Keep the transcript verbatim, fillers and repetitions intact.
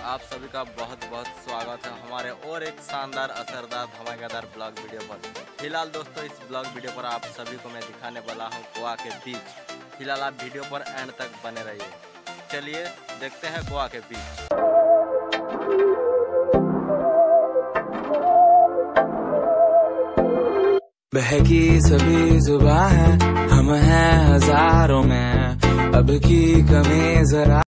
आप सभी का बहुत बहुत स्वागत है हमारे और एक शानदार असरदार धमाकेदार ब्लॉग वीडियो पर। फिलहाल दोस्तों इस ब्लॉग वीडियो पर आप सभी को मैं दिखाने वाला हूं गोवा के बीच। फिलहाल आप वीडियो पर एंड तक बने रहिए। चलिए देखते हैं गोवा के बीच। बहकी सभी जुबां है, हम हैं हजारों में, अब की कमी जरा